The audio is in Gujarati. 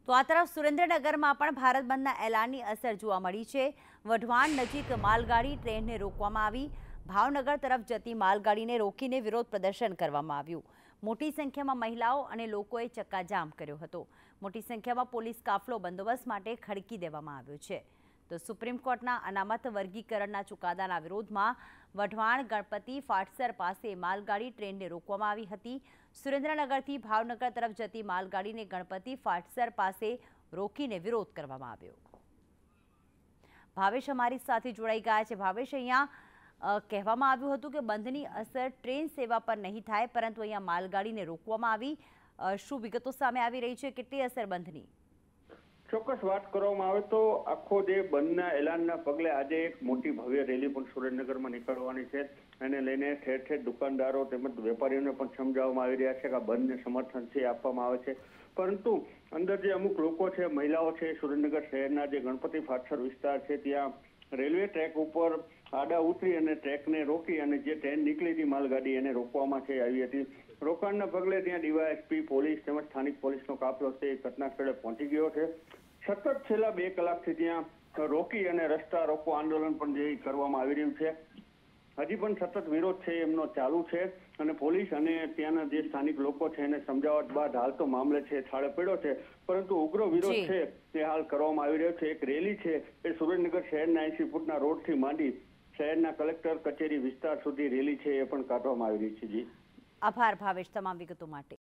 તો આ તરફ સુરેન્દ્રનગરમાં પણ ભારત બંધના એલાનની અસર જોવા મળી છે। વઢવાણ નજીક માલગાડી ટ્રેનને રોકવામાં આવી। ભાવનગર તરફ જતી માલગાડીને રોકીને વિરોધ પ્રદર્શન કરવામાં આવ્યું। મોટી સંખ્યામાં મહિલાઓ અને લોકોએ ચક્કાજામ કર્યો હતો। મોટી સંખ્યામાં પોલીસ કાફલો બંદોબસ્ત માટે ખડકી દેવામાં આવ્યો છે। તો સુપ્રીમ કોર્ટના અનામત વર્ગીકરણના ચુકાદાના વિરોધમાં વઢવાણ ગણપતિ ફાટસર પાસે માલગાડી ટ્રેનને રોકવામાં આવી હતી। સુરેન્દ્રનગરથી ભાવનગર તરફ જતી માલગાડીને ગણપતિ ફાટસર પાસે રોકીને વિરોધ કરવામાં આવ્યો। ભાવેશ અમારી સાથે જોડાઈ ગયા છે। ભાવેશ, અહીંયા કહેવામાં આવ્યું હતું કે બંધની અસર ટ્રેન સેવા પર નહીં થાય, પરંતુ અહીંયા માલગાડીને રોકવામાં આવી। શું વિગતો સામે આવી રહી છે? કેટલી અસર બંધની? ચોક્કસ વાત કરવામાં આવે તો આખો જે બંધના એલાનના પગલે આજે એક મોટી ભવ્ય રેલી પણ સુરેન્દ્રનગરમાં નીકળવાની છે। એને લઈને ઠેર ઠેર દુકાનદારો તેમજ વેપારીઓને પણ સમજાવવામાં આવી રહ્યા છે કે આ બંધને સમર્થન છે આપવામાં આવે છે, પરંતુ અંદર જે અમુક લોકો છે, મહિલાઓ છે, સુરેન્દ્રનગર શહેરના જે ગણપતિ ફાટસર વિસ્તાર છે ત્યાં રેલવે ટ્રેક ઉપર આડા ઉતરી અને ટ્રેકને રોકી અને જે ટ્રેન નીકળી હતી માલગાડી એને રોકવામાં આવી હતી। રોકાણના પગલે ત્યાં ડીવાયએસપી પોલીસ તેમજ સ્થાનિક પોલીસનો કાફલો છે એ ઘટના સ્થળે પહોંચી ગયો છે। સતત છેલ્લા 2 કલાકથી ત્યાં રોકી અને રસ્તા રોકો આંદોલન પણ જે કરવામાં આવી રહ્યું છે। હજી પણ સતત વિરોધ છે એમનો ચાલુ છે અને પોલીસ અને ત્યાંના જે સ્થાનિક લોકો છે એને સમજાવટ બાદ હાલ તો મામલે છે થાળે પડ્યો છે, પરંતુ ઉગ્ર વિરોધ છે એ હાલ કરવામાં આવી રહ્યો છે। એક રેલી છે એ સુરેન્દ્રનગર શહેરના 80 ફૂટના રોડથી માંડી શહેરના કલેક્ટર કચેરી વિસ્તાર સુધી રેલી છે એ પણ કાઢવામાં આવી રહી છે। જી આભાર ભાવેશ તમામ વિગતો માટે।